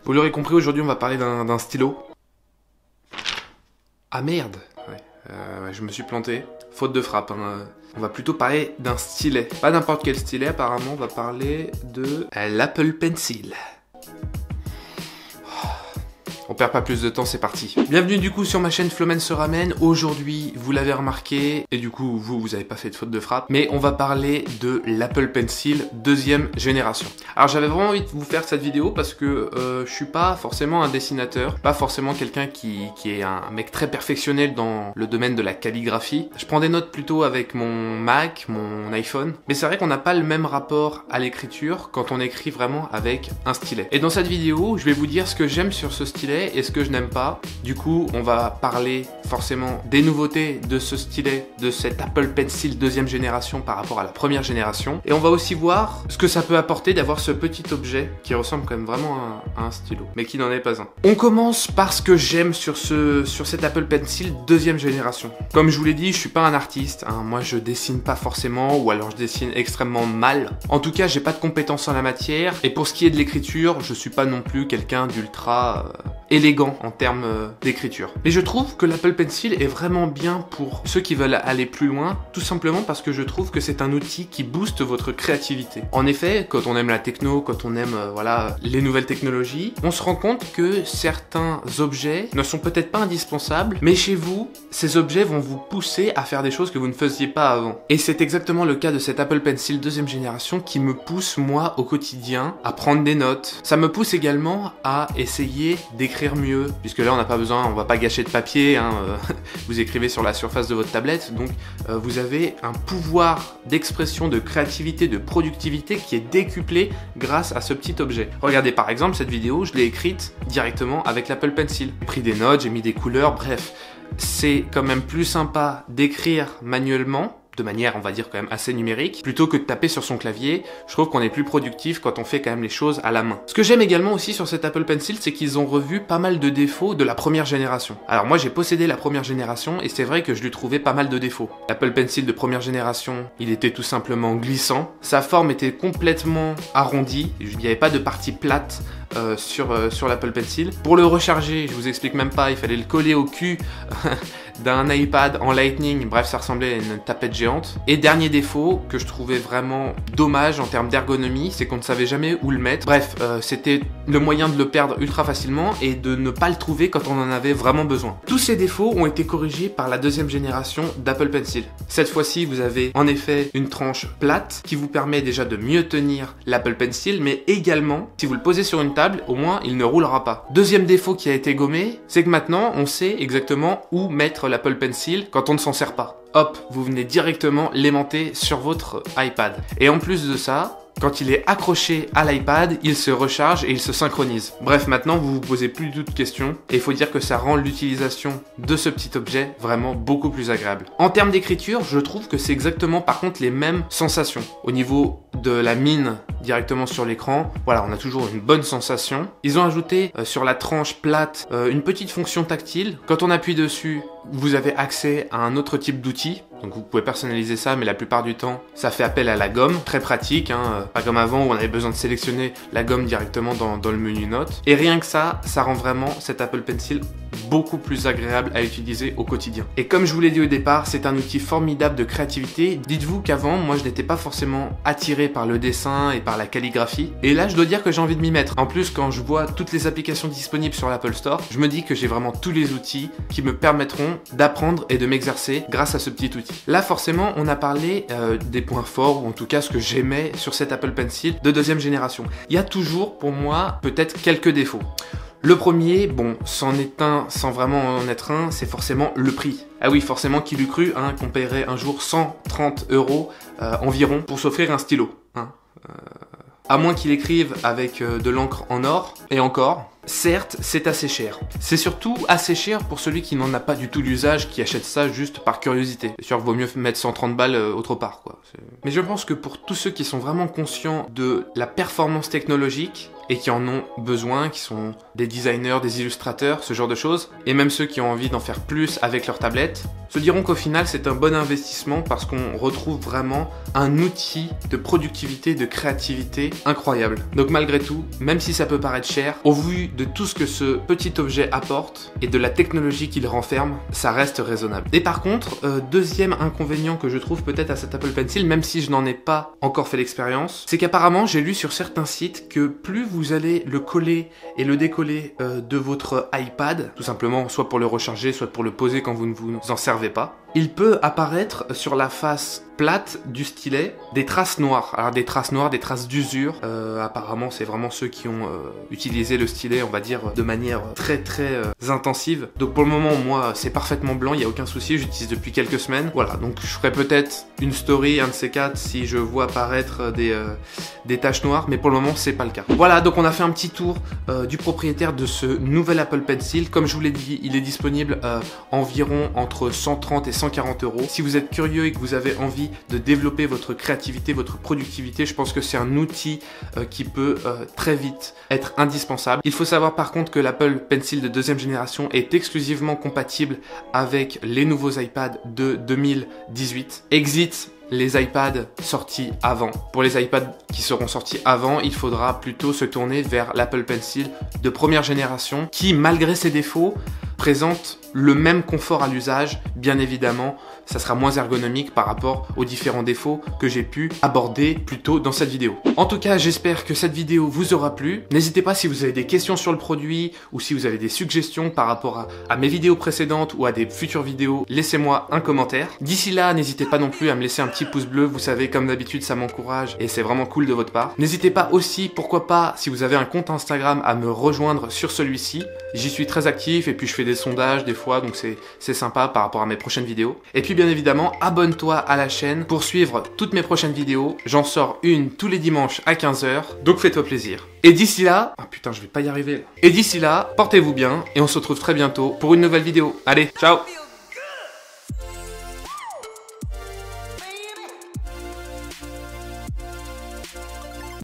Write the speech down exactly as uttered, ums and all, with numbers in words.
Vous l'aurez compris, aujourd'hui on va parler d'un d'un stylo. Ah merde, ouais. Euh, ouais, je me suis planté. Faute de frappe. Hein. On va plutôt parler d'un stylet. Pas n'importe quel stylet, apparemment on va parler de l'Apple Pencil. On perd pas plus de temps, c'est parti. Bienvenue du coup sur ma chaîne Flomen se ramène. Aujourd'hui, vous l'avez remarqué, et du coup, vous, vous avez pas fait de faute de frappe, mais on va parler de l'Apple Pencil deuxième génération. Alors j'avais vraiment envie de vous faire cette vidéo parce que euh, je suis pas forcément un dessinateur, pas forcément quelqu'un qui, qui est un mec très perfectionnel dans le domaine de la calligraphie. Je prends des notes plutôt avec mon Mac, mon iPhone, mais c'est vrai qu'on n'a pas le même rapport à l'écriture quand on écrit vraiment avec un stylet. Et dans cette vidéo, je vais vous dire ce que j'aime sur ce stylet et ce que je n'aime pas. Du coup, on va parler forcément des nouveautés de ce stylet, de cet Apple Pencil deuxième génération par rapport à la première génération. Et on va aussi voir ce que ça peut apporter d'avoir ce petit objet qui ressemble quand même vraiment à, à un stylo, mais qui n'en est pas un. On commence par ce que j'aime sur, ce, sur cet Apple Pencil deuxième génération. Comme je vous l'ai dit, je suis pas un artiste, hein. Moi je dessine pas forcément, ou alors je dessine extrêmement mal. En tout cas, j'ai pas de compétences en la matière, et pour ce qui est de l'écriture, je suis pas non plus quelqu'un d'ultra... Euh, élégant en termes euh, d'écriture. Mais je trouve que l'Apple Pencil est vraiment bien pour ceux qui veulent aller plus loin, tout simplement parce que je trouve que c'est un outil qui booste votre créativité. En effet, quand on aime la techno, quand on aime euh, voilà, les nouvelles technologies, on se rend compte que certains objets ne sont peut-être pas indispensables, mais chez vous, ces objets vont vous pousser à faire des choses que vous ne faisiez pas avant. Et c'est exactement le cas de cet Apple Pencil deuxième génération qui me pousse, moi, au quotidien, à prendre des notes. Ça me pousse également à essayer d'écrire mieux, puisque là on n'a pas besoin, on va pas gâcher de papier, hein, euh, vous écrivez sur la surface de votre tablette, donc euh, vous avez un pouvoir d'expression, de créativité, de productivité qui est décuplé grâce à ce petit objet. Regardez par exemple cette vidéo, je l'ai écrite directement avec l'Apple Pencil. J'ai pris des notes, j'ai mis des couleurs, bref, c'est quand même plus sympa d'écrire manuellement, de manière, on va dire, quand même assez numérique, plutôt que de taper sur son clavier. Je trouve qu'on est plus productif quand on fait quand même les choses à la main. Ce que j'aime également aussi sur cet Apple Pencil, c'est qu'ils ont revu pas mal de défauts de la première génération. Alors moi, j'ai possédé la première génération, et c'est vrai que je lui trouvais pas mal de défauts. L'Apple Pencil de première génération, il était tout simplement glissant. Sa forme était complètement arrondie, il n'y avait pas de partie plate euh, sur, euh, sur l'Apple Pencil. Pour le recharger, je vous explique même pas, il fallait le coller au cul d'un iPad en Lightning, bref, ça ressemblait à une tapette géante. Et dernier défaut que je trouvais vraiment dommage en termes d'ergonomie, c'est qu'on ne savait jamais où le mettre. Bref, euh, c'était le moyen de le perdre ultra facilement et de ne pas le trouver quand on en avait vraiment besoin. Tous ces défauts ont été corrigés par la deuxième génération d'Apple Pencil. Cette fois-ci, vous avez en effet une tranche plate qui vous permet déjà de mieux tenir l'Apple Pencil, mais également, si vous le posez sur une table, au moins il ne roulera pas. Deuxième défaut qui a été gommé, c'est que maintenant on sait exactement où mettre l'Apple Pencil quand on ne s'en sert pas. Hop, vous venez directement l'aimanter sur votre iPad. Et en plus de ça, quand il est accroché à l'iPad, il se recharge et il se synchronise. Bref, maintenant vous vous posez plus du tout de questions et il faut dire que ça rend l'utilisation de ce petit objet vraiment beaucoup plus agréable. En termes d'écriture, je trouve que c'est exactement par contre les mêmes sensations. Au niveau de la mine directement sur l'écran, voilà, on a toujours une bonne sensation. Ils ont ajouté euh, sur la tranche plate euh, une petite fonction tactile. Quand on appuie dessus, vous avez accès à un autre type d'outil. Donc vous pouvez personnaliser ça, mais la plupart du temps, ça fait appel à la gomme. Très pratique, hein, pas comme avant où on avait besoin de sélectionner la gomme directement dans, dans le menu notes. Et rien que ça, ça rend vraiment cet Apple Pencil beaucoup plus agréable à utiliser au quotidien. Et comme je vous l'ai dit au départ, c'est un outil formidable de créativité. Dites-vous qu'avant, moi je n'étais pas forcément attiré par le dessin et par la calligraphie. Et là, je dois dire que j'ai envie de m'y mettre. En plus, quand je vois toutes les applications disponibles sur l'Apple Store, je me dis que j'ai vraiment tous les outils qui me permettront d'apprendre et de m'exercer grâce à ce petit outil. Là, forcément, on a parlé euh, des points forts, ou en tout cas ce que j'aimais sur cet Apple Pencil de deuxième génération. Il y a toujours, pour moi, peut-être quelques défauts. Le premier, bon, c'en est un sans vraiment en être un, c'est forcément le prix. Ah oui, forcément, qui l'eût cru, hein, qu'on paierait un jour cent trente euros euh, environ pour s'offrir un stylo. Hein, euh, à moins qu'il écrive avec euh, de l'encre en or, et encore. Certes, c'est assez cher. C'est surtout assez cher pour celui qui n'en a pas du tout l'usage, qui achète ça juste par curiosité. C'est sûr qu'il vaut mieux mettre cent trente balles euh, autre part, quoi. Mais je pense que pour tous ceux qui sont vraiment conscients de la performance technologique, et qui en ont besoin, qui sont des designers, des illustrateurs, ce genre de choses, et même ceux qui ont envie d'en faire plus avec leur tablette, se diront qu'au final c'est un bon investissement parce qu'on retrouve vraiment un outil de productivité, de créativité incroyable. Donc malgré tout, même si ça peut paraître cher, au vu de tout ce que ce petit objet apporte et de la technologie qu'il renferme, ça reste raisonnable. Et par contre, euh, deuxième inconvénient que je trouve peut-être à cet Apple Pencil, même si je n'en ai pas encore fait l'expérience, c'est qu'apparemment j'ai lu sur certains sites que plus vous allez le coller et le décoller euh, de votre iPad, tout simplement soit pour le recharger, soit pour le poser quand vous ne vous en servez pas, il peut apparaître sur la face plate du stylet des traces noires. Alors des traces noires, des traces d'usure. Euh, apparemment, c'est vraiment ceux qui ont euh, utilisé le stylet, on va dire, de manière très très euh, intensive. Donc pour le moment, moi, c'est parfaitement blanc, il n'y a aucun souci, j'utilise depuis quelques semaines. Voilà, donc je ferai peut-être une story, un de ces quatre, si je vois apparaître des, euh, des taches noires, mais pour le moment, c'est pas le cas. Voilà, donc on a fait un petit tour euh, du propriétaire de ce nouvel Apple Pencil. Comme je vous l'ai dit, il est disponible euh, environ entre cent trente et cent quarante euros. Si vous êtes curieux et que vous avez envie de développer votre créativité, votre productivité, je pense que c'est un outil euh, qui peut euh, très vite être indispensable. Il faut savoir par contre que l'Apple Pencil de deuxième génération est exclusivement compatible avec les nouveaux iPads de deux mille dix-huit. Exit les iPads sortis avant. Pour les iPads qui seront sortis avant, il faudra plutôt se tourner vers l'Apple Pencil de première génération qui, malgré ses défauts, présente le même confort à l'usage. Bien évidemment, ça sera moins ergonomique par rapport aux différents défauts que j'ai pu aborder plus tôt dans cette vidéo. En tout cas, j'espère que cette vidéo vous aura plu. N'hésitez pas si vous avez des questions sur le produit ou si vous avez des suggestions par rapport à, à mes vidéos précédentes ou à des futures vidéos, laissez-moi un commentaire. D'ici là, n'hésitez pas non plus à me laisser un petit pouce bleu. Vous savez, comme d'habitude, ça m'encourage et c'est vraiment cool de votre part. N'hésitez pas aussi, pourquoi pas, si vous avez un compte Instagram, à me rejoindre sur celui-ci. J'y suis très actif et puis je fais des sondages des fois, donc c'est sympa par rapport à mes prochaines vidéos. Et puis bien évidemment, abonne-toi à la chaîne pour suivre toutes mes prochaines vidéos. J'en sors une tous les dimanches à quinze heures, donc fais-toi plaisir. Et d'ici là, ah putain, je vais pas y arriver là. Et d'ici là, portez-vous bien et on se retrouve très bientôt pour une nouvelle vidéo. Allez, ciao!